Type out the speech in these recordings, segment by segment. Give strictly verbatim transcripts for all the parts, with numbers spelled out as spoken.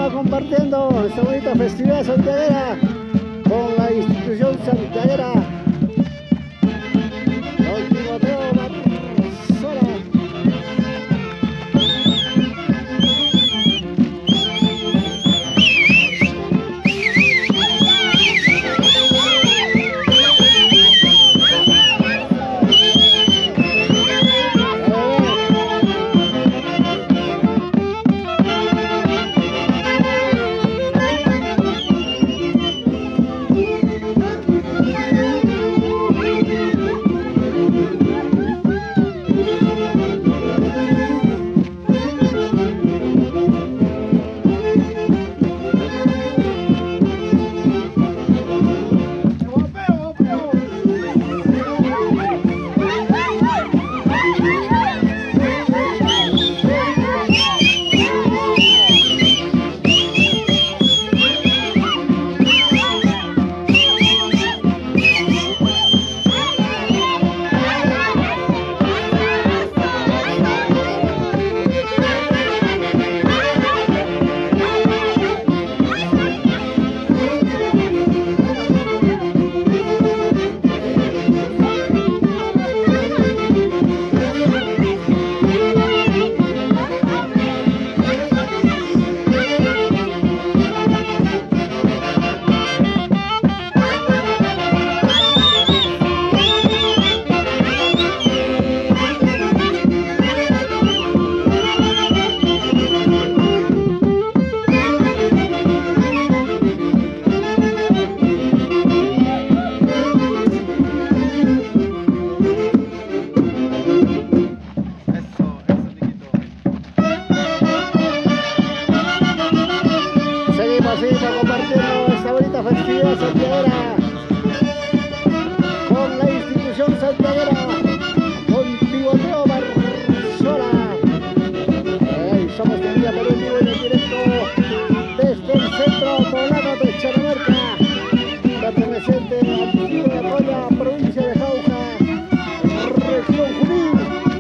continúa compartiendo esta bonita festividad santiaguera con la institución santiaguera Don Timoteo Barzola. Compartiendo esta bonita festividad santiaguera con la institución santiaguera Don Timoteo Barzola. Eh, somos de día por un vivo en el directo desde el centro poblano de Chanamarca, perteneciente al distrito de Atoya, provincia de Jauja, región Junín.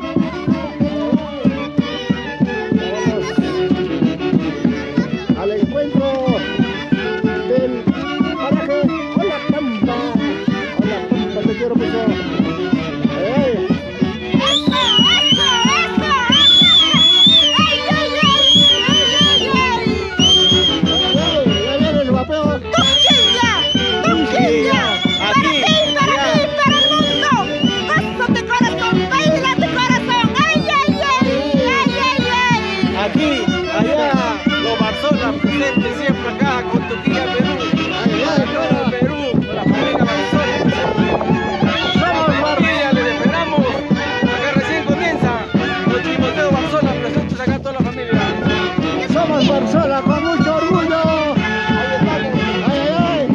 Vamos al encuentro del paraje Hola Pampa. Hola Pampa, te quiero mucho. ¡Ay! ¡Eso, eso, eso! ¡Ay, ay, ay! ¡Ay, ay, ay! ¡Ya viene el vapeo! ¡Tunquilla! ¡Tunquilla! ¡Para ti, para ti, para el mundo! ¡Gózate corazón, bailate corazón! ¡Ay, ay, ay! ¡Ay, ay, ay! Aquí, allá, los Barzola presentes siempre acá con Tunquilla, Perú. Allá, Perú, con la familia Barzola. Somos Barzola, les esperamos. Acá recién comienza los Timoteo Barzola presentes acá toda la familia. Somos Barzola con mucho orgullo. Ahí estamos. ¡Ay, ay,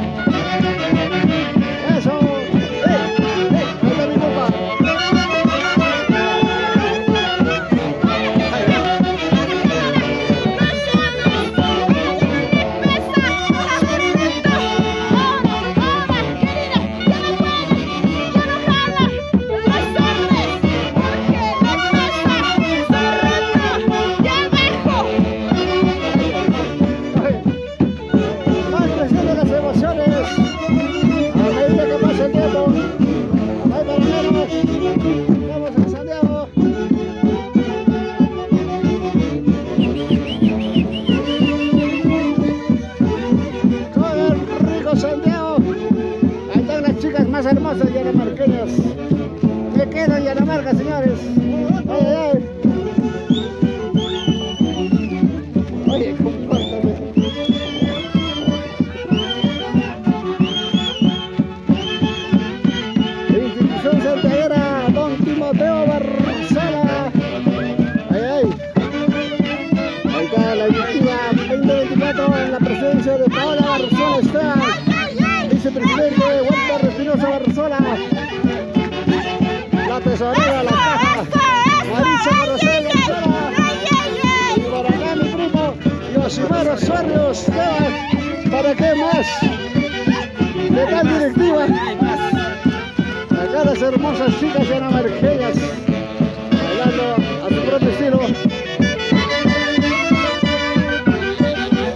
ay! Eso. ¡Eh! ¡Eh! Ahí está mi compa. Más creciendo las emociones a medida que pasa el tiempo. Hay bananeros. Vamos a Santiago. Con el rico Santiago. Ahí están las chicas más hermosas yanamarqueñas. Me quedo en Yanamarca, señores. Ay, ay, ay. Oye, compártame. Institución santiaguera Don Timoteo Barzola. Ay, ay. Ahí está la directiva veinte veinticuatro en la presidencia de Paola Barzola Estrada, vicepresidente Walter Espinosa Barzola, la tesorera, la caja, Marisa Marcel Barzola, y por acá mi primo Yosimar Osorio Esteban. ¿Para qué más? De tal directiva. Acá las hermosas chicas yanamarqueñas bailando a su propio estilo.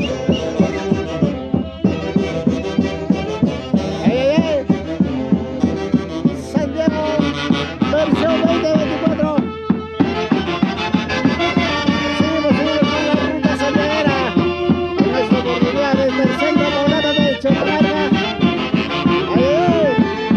¡Ay, ay, ay! San Diego, versión veinte veinticuatro. Seguimos, seguimos con la ruta santiaguera. En esta oportunidad desde el centro poblado de Chocolarga. ¡Ay, ay, ay!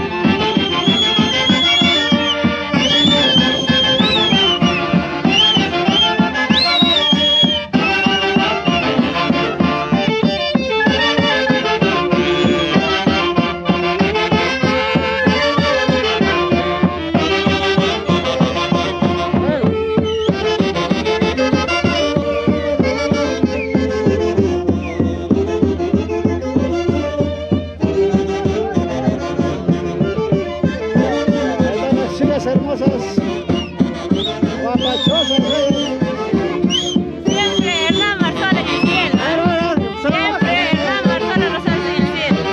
Hermosas, guapachosas, reyes. Siempre Hernán Barzola en el cielo. Siempre Hernán Barzola nos hace en el cielo.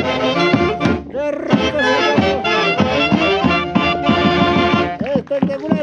Espectacular.